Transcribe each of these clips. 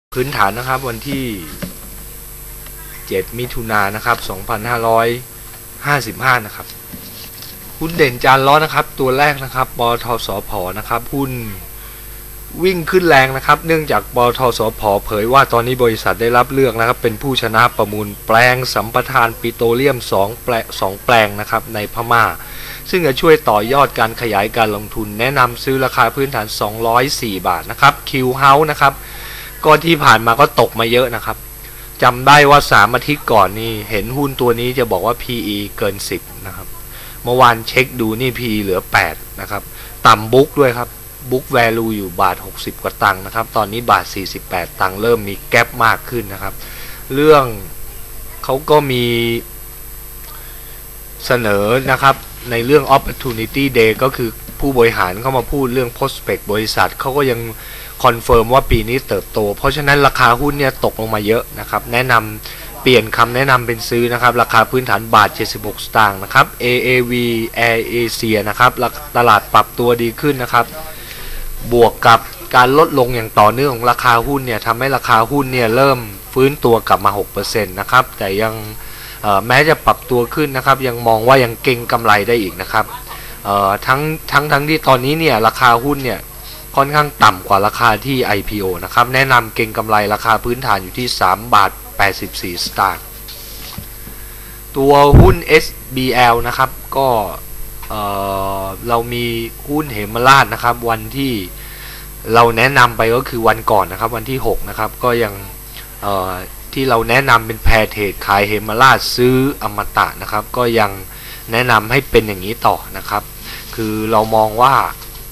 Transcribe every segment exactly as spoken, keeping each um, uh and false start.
พื้นฐานนะครับวันที่เจ็ดมิถุนายนนะครับสองพันห้าร้อยห้าสิบห้านะครับหุ้นเด่นจานล้อนะครับตัวแรกนะครับปตท.สผ.นะครับหุ้นวิ่งขึ้นแรงนะครับเนื่องจากปตท.สผ.เผยว่าตอนนี้บริษัทได้รับเลือกนะครับเป็นผู้ชนะประมูลแปลงสัมปทานปิโตรเลียม2แปลง2แปลงนะครับในพม่าซึ่งจะช่วยต่อยอดการขยายการลงทุนแนะนำซื้อราคาพื้นฐานสองร้อยสี่บาทนะครับคิวเฮาส์นะครับก็ที่ผ่านมาก็ตกมาเยอะนะครับจำได้ว่าสามอาทิตย์ก่อนนี่เห็นหุ้นตัวนี้จะบอกว่า พี อี เกินสิบนะครับเมื่อวานเช็คดูนี่ พี อี เหลือแปดนะครับต่ำบุ๊กด้วยครับบุ๊กแวลูอยู่บาทหกสิบกว่าตังค์นะครับตอนนี้บาทสี่สิบแปดตังค์เริ่มมีแกปมากขึ้นนะครับเรื่องเขาก็มีเสนอนะครับในเรื่อง opportunity day ก็คือผู้บริหารเข้ามาพูดเรื่อง prospect บริษัทเขาก็ยังคอนเฟิร์มว่าปีนี้เติบโตเพราะฉะนั้นราคาหุ้นเนี่ยตกลงมาเยอะนะครับแนะนำเปลี่ยนคำแนะนำเป็นซื้อนะครับราคาพื้นฐานบาทเจ็ดสิบหกสตางค์นะครับ เอ เอ วี Air Asia นะครับตลาดปรับตัวดีขึ้นนะครับบวกกับการลดลงอย่างต่อเนื่องของราคาหุ้นเนี่ยทำให้ราคาหุ้นเนี่ยเริ่มฟื้นตัวกลับมา หกเปอร์เซ็นต์ นะครับแต่ยังแม้จะปรับตัวขึ้นนะครับยังมองว่ายังเก็งกำไรได้อีกนะครับทั้งทั้งทั้งที่ตอนนี้เนี่ยราคาหุ้นเนี่ยค่อนข้างต่ำกว่าราคาที่ ไอ พี โอ นะครับแนะนำเก็งกำไรราคาพื้นฐานอยู่ที่สามบาทแปดสิบสี่สตางค์ตัวหุ้น เอส บี แอล นะครับก็เอ่อเรามีหุ้นเหมราชนะครับวันที่เราแนะนำไปก็คือวันก่อนนะครับวันที่หกนะครับก็ยังเอ่อที่เราแนะนำเป็นแพรเทรดขายเหมราชซื้ออมตะนะครับก็ยังแนะนำให้เป็นอย่างนี้ต่อนะครับคือเรามองว่า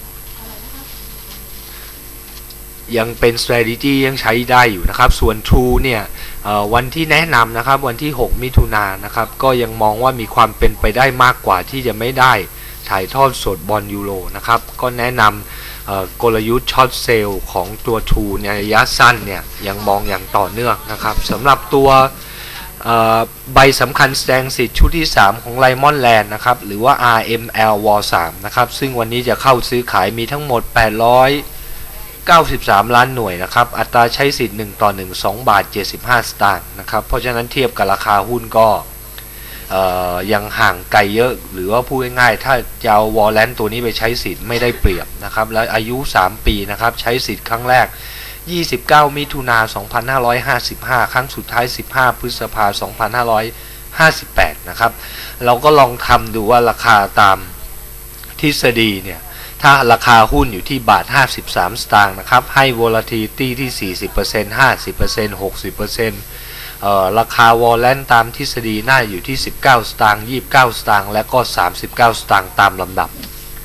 ยังเป็น strategy ยังใช้ได้อยู่นะครับส่วน True เนี่ยวันที่แนะนำนะครับวันที่หกมิถุนายนนะครับก็ยังมองว่ามีความเป็นไปได้มากกว่าที่จะไม่ได้ถ่ายทอดสดบอลยูโรนะครับก็แนะนำกลยุทธ์ช็อตเซลล์ของตัว True ในระยะสั้นเนี่ยยังมองอย่างต่อเนื่องนะครับสำหรับตัวใบสำคัญแสดงสิทธิ์ชุดที่สามของไลมอนแลนด์นะครับหรือว่า อาร์ เอ็ม แอล วอล สามนะครับซึ่งวันนี้จะเข้าซื้อขายมีทั้งหมดแปดร้อยเก้าสิบสามล้านหน่วยนะครับอัตราใช้สิทธิ์หนึ่งต่อหนึ่ง สองบาทเจ็ดสิบห้าสตางค์นะครับเพราะฉะนั้นเทียบกับราคาหุ้นก็ยังห่างไกลเยอะหรือว่าพูดง่ายๆถ้าจะเอาวอลเลนตัวนี้ไปใช้สิทธิ์ไม่ได้เปรียบนะครับและอายุสามปีนะครับใช้สิทธิ์ครั้งแรกยี่สิบเก้ามิถุนายนสองพันห้าร้อยห้าสิบห้าครั้งสุดท้ายสิบห้าพฤษภาคมสองพันห้าร้อยห้าสิบแปดนะครับเราก็ลองทำดูว่าราคาตามทฤษฎีเนี่ยถ้าราคาหุ้นอยู่ที่บาทห้าสิบสามสตางค์นะครับให้ volatility ที่ สี่สิบเปอร์เซ็นต์ ห้าสิบเปอร์เซ็นต์ หกสิบเปอร์เซ็นต์เอ่อราคาวอลเลนตามทฤษฎีน่าอยู่ที่สิบเก้าสตางค์ยี่สิบเก้าสตางค์และก็สามสิบเก้าสตางค์ตามลำดับ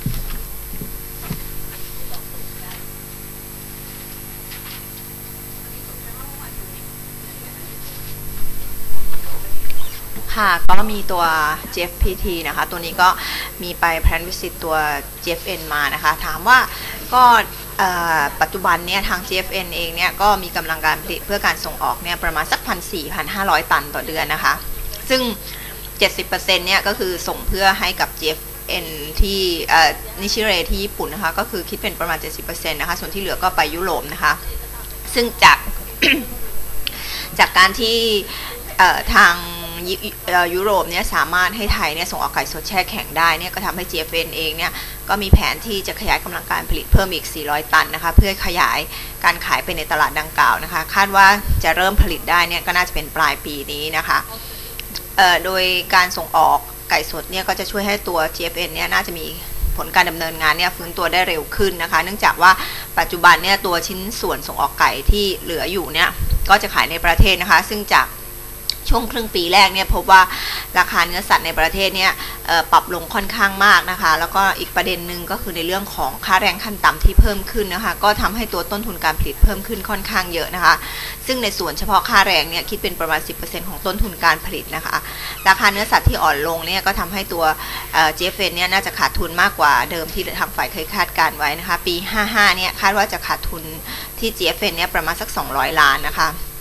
ค่ะก็มีตัว จี เอฟ พี ที นะคะตัวนี้ก็มีไปแพลนวิสิตตัว จี เอฟ เอ็น มานะคะถามว่าก็ปัจจุบันเนี่ยทาง จี เอฟ เอ็น เองเนี่ยก็มีกำลังการผลิตเพื่อการส่งออกเนี่ยประมาณสัก หนึ่งพันสี่พันห้าร้อย ตันต่อเดือนนะคะซึ่ง เจ็ดสิบเปอร์เซ็นต์ เนี่ยก็คือส่งเพื่อให้กับ จี เอฟ เอ็น ที่นิชิเรที่ญี่ปุ่นนะคะก็คือคิดเป็นประมาณ เจ็ดสิบเปอร์เซ็นต์ นะคะส่วนที่เหลือก็ไปยุโรปนะคะซึ่งจาก จากการที่ทางยุโรปเนี่ยสามารถให้ไทยเนี่ยส่งออกไก่สดแช่แข็งได้เนี่ยก็ทำให้ จี เอฟ เอ็น เองเนี่ยก็มีแผนที่จะขยายกำลังการผลิตเพิ่มอีกสี่ร้อยตันนะคะเพื่อขยายการขายไปในตลาดดังกล่าวนะคะคาดว่าจะเริ่มผลิตได้เนี่ยก็น่าจะเป็นปลายปีนี้นะคะโดยการส่งออกไก่สดเนี่ยก็จะช่วยให้ตัว จี เอฟ เอ็น เนี่ยน่าจะมีผลการดำเนินงานเนี่ยฟื้นตัวได้เร็วขึ้นนะคะเนื่องจากว่าปัจจุบันเนี่ยตัวชิ้นส่วนส่งออกไก่ที่เหลืออยู่เนี่ยก็จะขายในประเทศนะคะซึ่งจากช่วงครึ่งปีแรกเนี่ยพบว่าราคาเนื้อสัตว์ในประเทศเนี่ยปรับลงค่อนข้างมากนะคะแล้วก็อีกประเด็นหนึ่งก็คือในเรื่องของค่าแรงขั้นต่ำที่เพิ่มขึ้นนะคะก็ทำให้ตัวต้นทุนการผลิตเพิ่มขึ้นค่อนข้างเยอะนะคะซึ่งในส่วนเฉพาะค่าแรงเนี่ยคิดเป็นประมาณ สิบเปอร์เซ็นต์ ของต้นทุนการผลิตนะคะราคาเนื้อสัตว์ที่อ่อนลงเนี่ยก็ทำให้ตัว จี เอฟ เอ็น เนี่ยน่าจะขาดทุนมากกว่าเดิมที่ทางฝ่ายเคยคาดการไว้นะคะปีห้าสิบห้าเนี่ยคาดว่าจะขาดทุนที่ จี เอฟ เอ็น เนี่ยประมาณสักสองร้อยล้านนะคะ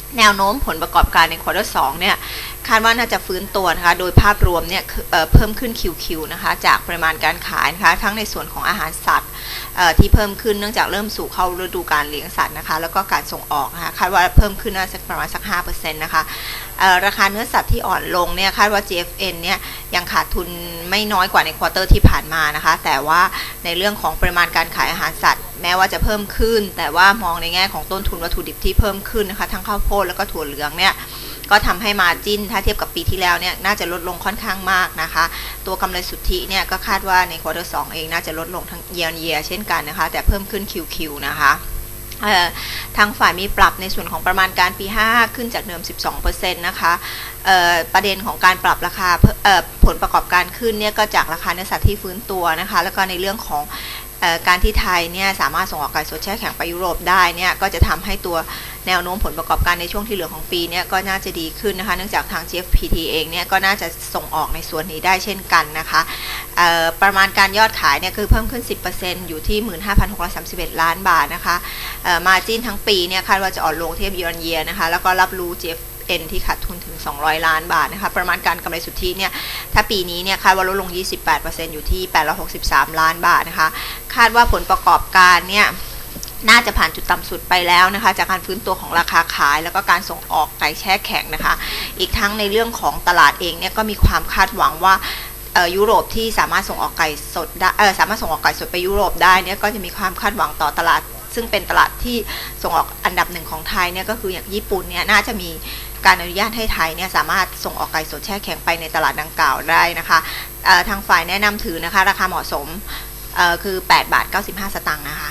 แนวโน้มผลประกอบการในควอเตอร์สองเนี่ยคาดว่าน่าจะฟื้นตัวนะคะโดยภาพรวมเนี่ยเอ่อเพิ่มขึ้น คิว คิว นะคะจากปริมาณการขายนะคะทั้งในส่วนของอาหารสัตว์เอ่อที่เพิ่มขึ้นเนื่องจากเริ่มสู่เข้าฤดูการเลี้ยงสัตว์นะคะแล้วก็การส่งออกนะคะคาดว่าเพิ่มขึ้นน่าจะประมาณสัก ห้าเปอร์เซ็นต์ นะคะเอ่อราคาเนื้อสัตว์ที่อ่อนลงเนี่ยคาดว่า จี เอฟ เอ็น เนี่ยยังขาดทุนไม่น้อยกว่าในควอเตอร์ที่ผ่านมานะคะแต่ว่าในเรื่องของปริมาณการขายอาหารสัตว์แม้ว่าจะเพิ่มขึ้นแต่ว่ามองในแง่ของต้นทุนวัตถุดิบที่เพิ่มขึ้นนะคะทั้งข้าวโพดแล้วก็ถั่วเหลืองเนี่ยก็ทำให้มาจิ้นถ้าเทียบกับปีที่แล้วเนี่ยน่าจะลดลงค่อนข้างมากนะคะตัวกำไรสุทธิเนี่ยก็คาดว่าในควอเตอร์สองเองน่าจะลดลงทั้ง year on year เช่นกันนะคะแต่เพิ่มขึ้น คิว คิว นะคะทางฝ่ายมีปรับในส่วนของประมาณการปีห้าขึ้นจากเดิม สิบสองเปอร์เซ็นต์ นะคะประเด็นของการปรับราคาผลประกอบการขึ้นเนี่ยก็จากราคาเนื้อสัตว์ที่ฟื้นตัวนะคะแล้วก็ในเรื่องของการที่ไทยเนี่ยสามารถส่งออกไก่สดแช่แข็งไปยุโรปได้เนี่ยก็จะทำให้ตัวแนวโน้มผลประกอบการในช่วงที่เหลือของปีเนี่ยก็น่าจะดีขึ้นนะคะเนื่องจากทาง จี เอฟ พี ที เองเนี่ยก็น่าจะส่งออกในส่วนนี้ได้เช่นกันนะคะประมาณการยอดขายเนี่ยคือเพิ่มขึ้น สิบเปอร์เซ็นต์ อยู่ที่ หนึ่งหมื่นห้าพันหกร้อยสามสิบเอ็ด ล้านบาทนะคะมาจิ้นทั้งปีเนี่ยคาดว่าจะอ่อนลงเทียบ year on year นะคะแล้วก็รับรู้ จี เอฟ เอ็น ที่ขาดทุนถึงสองร้อยล้านบาทนะคะประมาณการกำไรสุทธิเนี่ยถ้าปีนี้เนี่ยคาดว่าลดลง ยี่สิบแปดเปอร์เซ็นต์ อยู่ที่แปดร้อยหกสิบสามล้านบาทนะคะคาดว่าผลประกอบการเนี่ยน่าจะผ่านจุดต่ำสุดไปแล้วนะคะจากการฟื้นตัวของราคาขายแล้วก็การส่งออกไก่แช่แข็งนะคะอีกทั้งในเรื่องของตลาดเองเนี่ยก็มีความคาดหวังว่ายุโรปที่สามารถส่งออกไก่สดได้สามารถส่งออกไก่สดไปยุโรปได้เนี่ยก็จะมีความคาดหวังต่อตลาดซึ่งเป็นตลาดที่ส่งออกอันดับหนึ่งของไทยเนี่ยก็คืออย่างญี่ปุ่นเนี่ยน่าจะมีการอนุญาตให้ไทยเนี่ยสามารถส่งออกไก่สดแช่แข็งไปในตลาดดังกล่าวได้นะคะทางฝ่ายแนะนำถือนะคะราคาเหมาะสมคือแปดบาทเก้าสิบห้าสตางค์นะคะ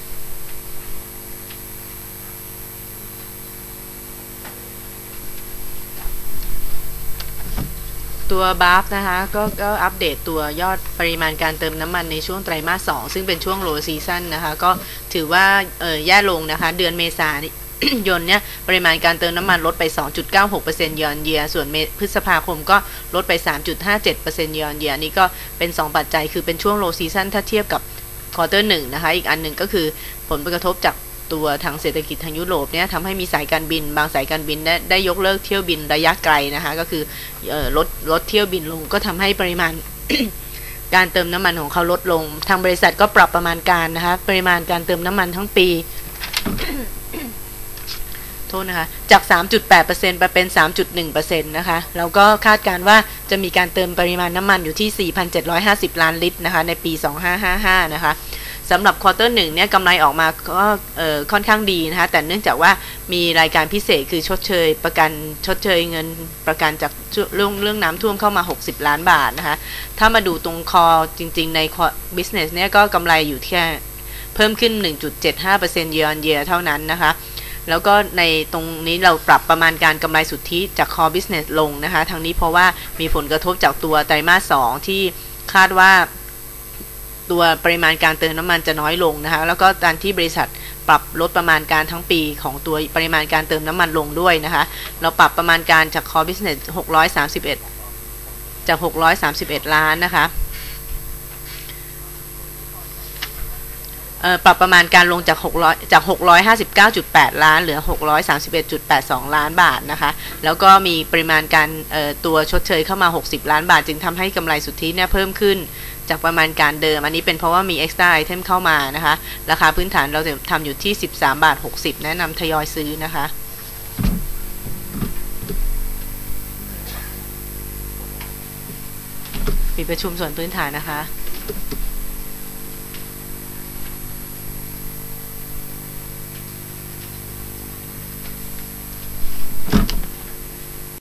ตัวบาฟนะคะก็ก็อัปเดตตัวยอดปริมาณการเติมน้ำมันในช่วงไตรมาสสองซึ่งเป็นช่วงโลซีซั่นนะคะก็ถือว่าเอ่อแย่ลงนะคะเดือนเมษายนเนี่ยปริมาณการเติมน้ำมันลดไป สองจุดเก้าหกเปอร์เซ็นต์ year on year ส่วนพฤษภาคมก็ลดไป สามจุดห้าเจ็ดเปอร์เซ็นต์ year on year นี่ก็เป็นสองปัจจัยคือเป็นช่วงโลซีซั่นถ้าเทียบกับควอเตอร์หนึ่งนะคะอีกอันหนึ่งก็คือผลกระทบจากตัวทางเศรษฐกิจทางยุโรปเนี่ยทำให้มีสายการบินบางสายการบินได้ได้ยกเลิกเที่ยวบินระยะไกลนะคะก็คือเอ่อลดลดเที่ยวบินลงก็ทำให้ปริมาณ การเติมน้ำมันของเขาลดลงทางบริษัทก็ปรับประมาณการนะคะปริมาณการเติมน้ำมันทั้งปี โทษนะคะจาก สามจุดแปดเปอร์เซ็นต์ ไปเป็น สามจุดหนึ่งเปอร์เซ็นต์ นะคะแล้วก็คาดการณ์ว่าจะมีการเติมปริมาณน้ำมันอยู่ที่ สี่พันเจ็ดร้อยห้าสิบ ล้านลิตรนะคะในปีสองพันห้าร้อยห้าสิบห้านะคะสำหรับควอเตอร์หนึ่งเนี่ยกำไรออกมาก็ค่อนข้างดีนะคะแต่เนื่องจากว่ามีรายการพิเศษคือชดเชยประกันชดเชยเงินประกันจากเรื่องเรื่องน้ำท่วมเข้ามาหกสิบล้านบาทนะคะถ้ามาดูตรงคอจริงๆใน business เนี่ยก็กำไรอยู่แค่เพิ่มขึ้น หนึ่งจุดเจ็ดห้าเปอร์เซ็นต์ year on year เท่านั้นนะคะแล้วก็ในตรงนี้เราปรับประมาณการกำไรสุทธิจาก core business ลงนะคะทางนี้เพราะว่ามีผลกระทบจากตัวไตรมาสสองที่คาดว่าตัวปริมาณการเติมน้ำมันจะน้อยลงนะคะแล้วก็การที่บริษัทปรับลดประมาณการทั้งปีของตัวปริมาณการเติมน้ำมันลงด้วยนะคะเราปรับประมาณการจาก core business หกร้อยสามสิบเอ็ดจากหกร้อยสามสิบเอ็ดล้านนะคะปรับประมาณการลงจาก600จาก หกร้อยห้าสิบเก้าจุดแปด ล้านเหลือ หกร้อยสามสิบเอ็ดจุดแปดสอง ล้านบาทนะคะแล้วก็มีปริมาณการตัวชดเชยเข้ามาหกสิบล้านบาทจึงทำให้กำไรสุทธิเนี่ยเพิ่มขึ้นจากประมาณการเดิมอันนี้เป็นเพราะว่ามี extra item เข้ามานะคะราคาพื้นฐานเราทำอยู่ที่สิบสามบาทหกสิบแนะนำทยอยซื้อนะคะปิดประชุมส่วนพื้นฐานนะคะ